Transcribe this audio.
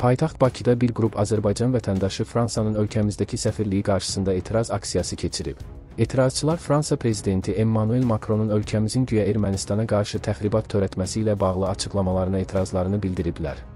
Paytaxt Bakıda bir qrup Azərbaycan vətəndaşı Fransanın ölkəmizdəki səfirliyi qarşısında etiraz aksiyası keçirib. Etirazçılar Fransa prezidenti Emmanuel Macronun ölkəmizin güya Ermənistana qarşı təxribat törətməsi ilə bağlı açıqlamalarına etirazlarını bildiriblər.